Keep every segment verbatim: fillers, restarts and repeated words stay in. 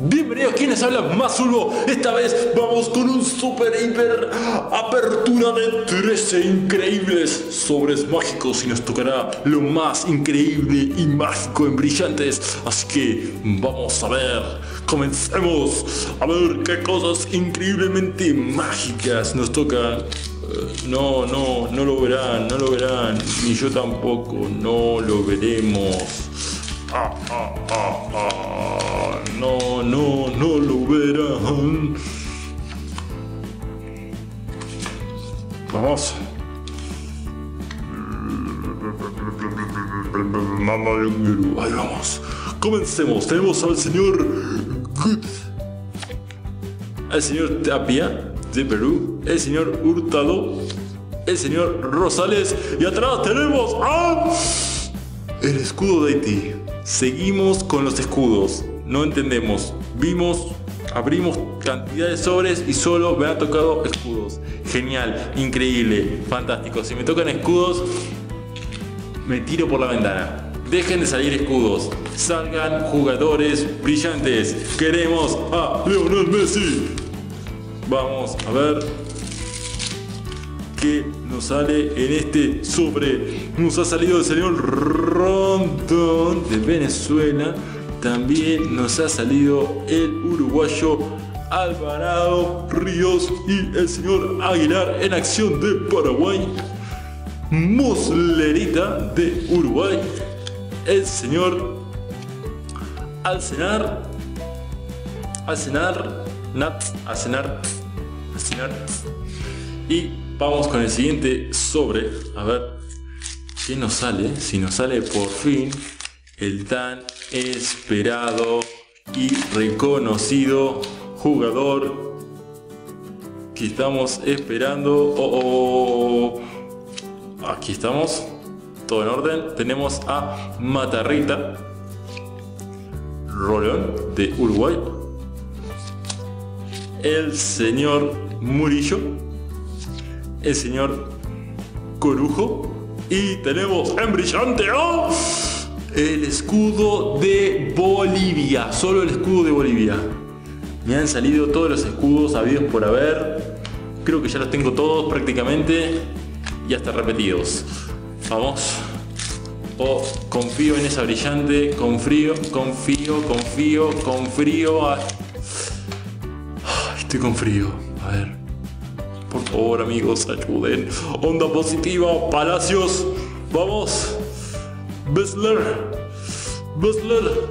Bienvenidos, quienes hablan Mazulbo. Esta vez vamos con un super hiper apertura de trece increíbles sobres mágicos y nos tocará lo más increíble y mágico en brillantes. Así que vamos a ver, comencemos a ver qué cosas increíblemente mágicas nos tocan. No, no, no lo verán, no lo verán, ni yo tampoco, no lo veremos. Ah, ah, ah, ah. No, no, no lo verán. Vamos. Ahí vamos. Comencemos. Tenemos al señor Good, al señor Tapia de Perú, el señor Hurtado, el señor Rosales y atrás tenemos a el escudo de Haití. Seguimos con los escudos. No entendemos. Vimos, abrimos cantidad de sobres y solo me han tocado escudos. Genial, increíble, fantástico. Si me tocan escudos, me tiro por la ventana. Dejen de salir escudos. Salgan jugadores brillantes. Queremos a Lionel Messi. Vamos a ver qué nos sale en este sobre. Nos ha salido el señor Rondón de Venezuela. También nos ha salido el uruguayo Alvarado Ríos y el señor Aguilar en acción de Paraguay. Muslerita de Uruguay. El señor Alcenar. Alcenar. Nat. Alcenar. Alcenar. Y vamos con el siguiente sobre. A ver qué nos sale. Si nos sale por fin el tan esperado y reconocido jugador que estamos esperando. Oh, oh. Aquí estamos, todo en orden. Tenemos a Matarrita Rolón de Uruguay, el señor Murillo, el señor Corujo y tenemos en brillante ¡oh! el escudo de Bolivia, solo el escudo de Bolivia. Me han salido todos los escudos habidos por haber. Creo que ya los tengo todos prácticamente y hasta repetidos. Vamos. Oh, confío en esa brillante. Confío, confío, confío, confío. Ay, estoy con frío. A ver. Por favor, amigos, ayuden. Onda positiva, Palacios. Vamos. Bessler, Bessler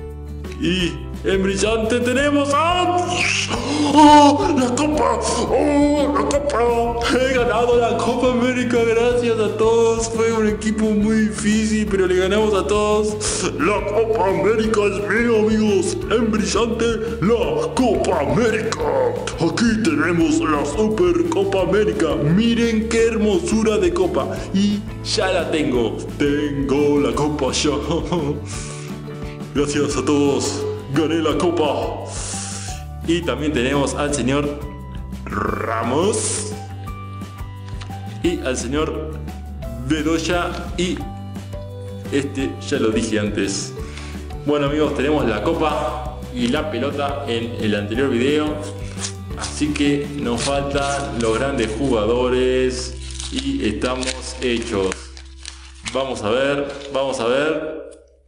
y en brillante tenemos a ¡oh! ¡La copa! ¡Oh! ¡La copa! He ganado la Copa América, gracias a todos. Fue un equipo muy difícil, pero le ganamos a todos. La Copa América es mía, amigos. En brillante, la Copa América. Aquí tenemos la Super Copa América. Miren qué hermosura de copa. Y ya la tengo. Tengo la copa ya. Gracias a todos. Gané la copa. Y también tenemos al señor Ramos y al señor Bedoya. Y este ya lo dije antes. Bueno, amigos, tenemos la copa y la pelota en el anterior video. Así que nos faltan los grandes jugadores y estamos hechos. Vamos a ver, vamos a ver.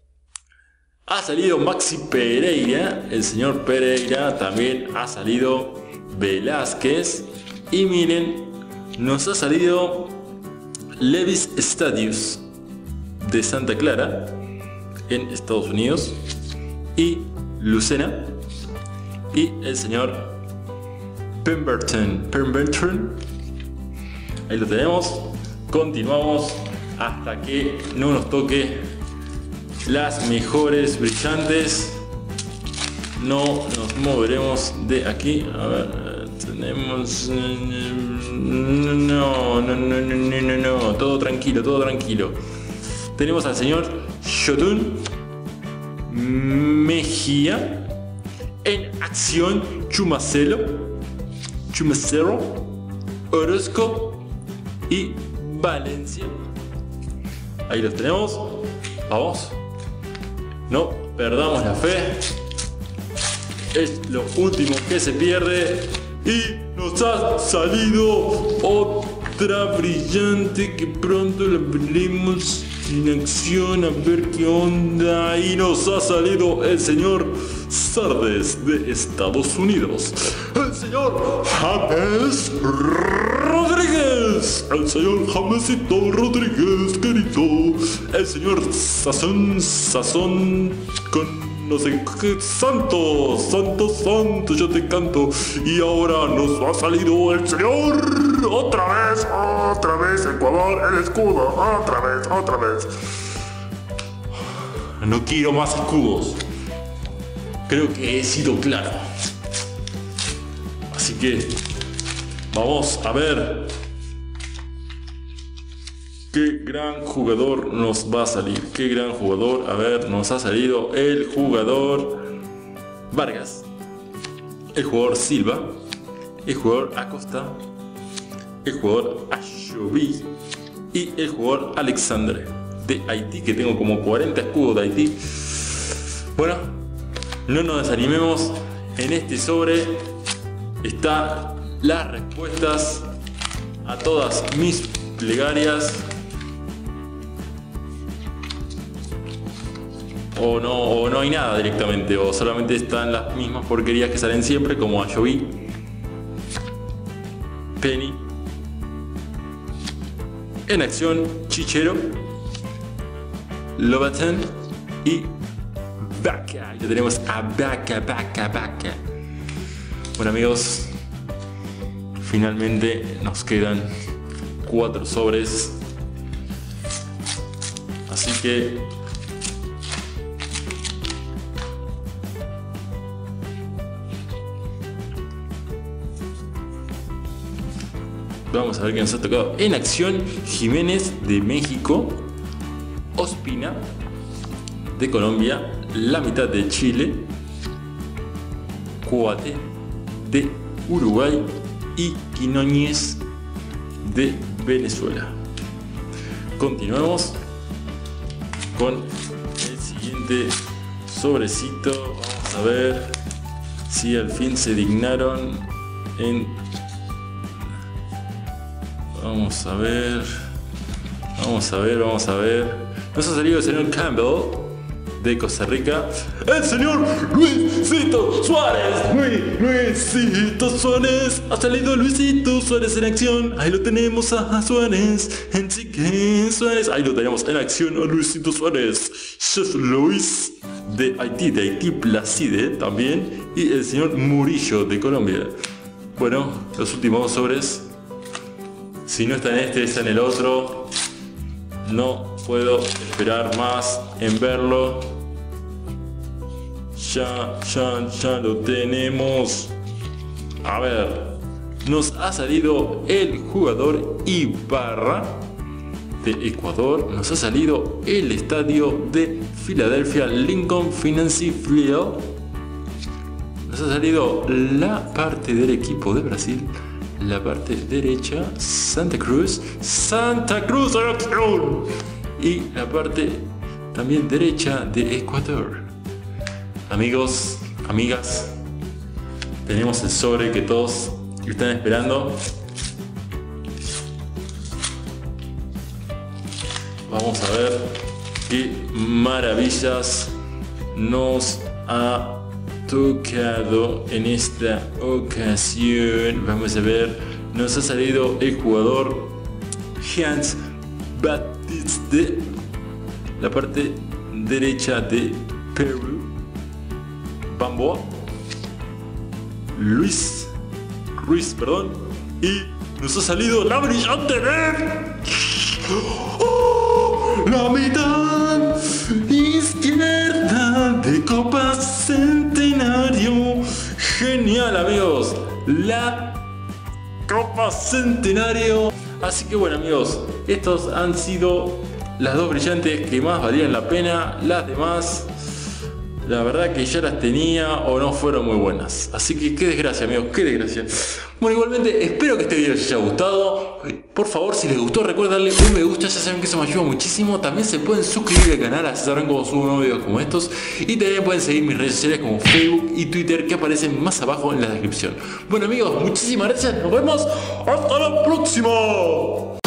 Ha salido Maxi Pereira, el señor Pereira. También ha salido Velázquez. Y miren, nos ha salido Levis Stadius de Santa Clara en Estados Unidos. Y Lucena. Y el señor Pemberton. Pemberton. Ahí lo tenemos. Continuamos hasta que no nos toque las mejores brillantes. No nos moveremos de aquí. A ver, tenemos... No, no, no, no, no, no, no. Todo tranquilo, todo tranquilo. Tenemos al señor Shotun Mejía en acción. Chumacelo, Chumacero, Orozco y Valencia. Ahí los tenemos. Vamos. No perdamos la fe. es lo último que se pierde. Y nos ha salido otra brillante que pronto la veremos en acción a ver qué onda. Y nos ha salido el señor Sardes de Estados Unidos. El señor James Rodríguez. El señor Jamesito Rodríguez, querido. El señor Sazón, Sazón con... no sé qué, santo, santo, santo, yo te canto. Y ahora nos ha salido el señor. Otra vez, otra vez, Ecuador, el escudo. Otra vez, otra vez. No quiero más escudos. Creo que he sido claro. Así que vamos a ver qué gran jugador nos va a salir. Qué gran jugador. A ver, nos ha salido el jugador Vargas, el jugador Silva, el jugador Acosta, el jugador Ashobi y el jugador Alexandre de Haití, que tengo como cuarenta escudos de Haití. Bueno, no nos desanimemos. En este sobre están las respuestas a todas mis plegarias. O no, o no hay nada directamente, o solamente están las mismas porquerías que salen siempre, como Ashobi, Penny, en acción, Chichero, Lobaton y Vaca. Ya tenemos a Vaca, Vaca, Vaca. Bueno, amigos, finalmente nos quedan cuatro sobres. Así que vamos a ver qué nos ha tocado. En acción, Jiménez de México, Ospina de Colombia, la mitad de Chile, Coate de Uruguay y Quinoñez de Venezuela. Continuemos con el siguiente sobrecito. Vamos a ver si al fin se dignaron en... Vamos a ver, vamos a ver, vamos a ver. Nos ha salido el señor Campbell de Costa Rica. El señor Luisito Suárez. Luis, Luisito Suárez. Ha salido Luisito Suárez en acción. Ahí lo tenemos a Suárez. En Chique Suárez. Ahí lo tenemos en acción a Luisito Suárez. Chef Luis de Haití, de Haití Placide también. Y el señor Murillo de Colombia. Bueno, los últimos sobres. Si no está en este, está en el otro. No puedo esperar más en verlo. Ya, ya, ya lo tenemos. A ver. Nos ha salido el jugador Ibarra de Ecuador. Nos ha salido el estadio de Filadelfia, Lincoln Financial Field. Nos ha salido la parte del equipo de Brasil. La parte derecha, Santa Cruz, Santa Cruz en acción. Y la parte también derecha de Ecuador. Amigos, amigas, tenemos el sobre que todos están esperando. Vamos a ver qué maravillas nos ha tocado en esta ocasión. Vamos a ver, nos ha salido el jugador Hans Baptiste, la parte derecha de Perú, Bamboa, Luis Ruiz, perdón, y nos ha salido la brillante de ¡oh! La mitad izquierda de Copa Centenario. Genial, amigos, la Copa Centenario. Así que bueno, amigos, estos han sido las dos brillantes que más valían la pena. Las demás la verdad que ya las tenía o no fueron muy buenas. Así que qué desgracia, amigos, qué desgracia. Bueno, igualmente espero que este video les haya gustado. Por favor, si les gustó, recuerden darle un me gusta, ya saben que eso me ayuda muchísimo. También se pueden suscribir al canal, así sabrán cómo subo nuevos videos como estos. Y también pueden seguir mis redes sociales como Facebook y Twitter, que aparecen más abajo en la descripción. Bueno amigos, muchísimas gracias, nos vemos. ¡Hasta la próxima!